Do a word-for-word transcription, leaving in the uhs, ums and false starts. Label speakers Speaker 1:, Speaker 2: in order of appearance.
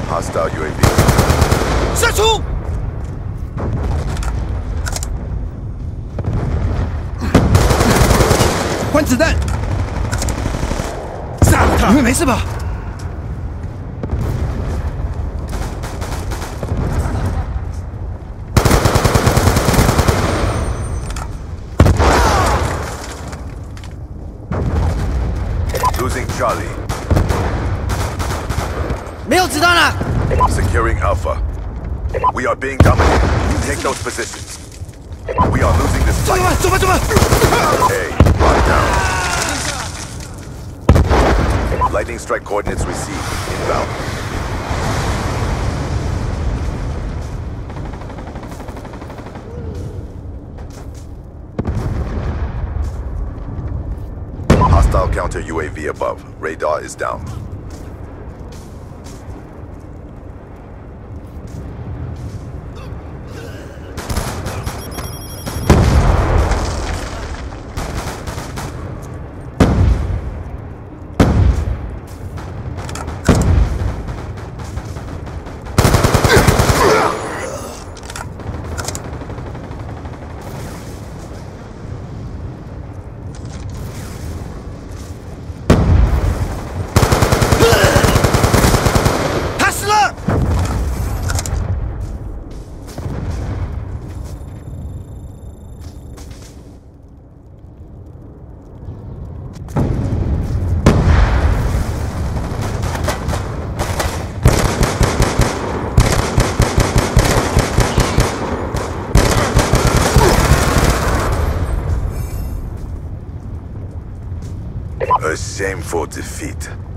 Speaker 1: Hostile U A V.
Speaker 2: 射出！换子弹！炸了他！你们没事吧？
Speaker 1: Losing Charlie.
Speaker 2: 没有子弹了。
Speaker 1: Securing Alpha. We are being dominated. Take those positions. We are losing this
Speaker 2: 走
Speaker 1: fight.
Speaker 2: 吧，走吧，走吧。
Speaker 1: A, lock down. Lightning strike coordinates received. Inbound. Hostile counter U A V above. Radar is down. A shameful defeat.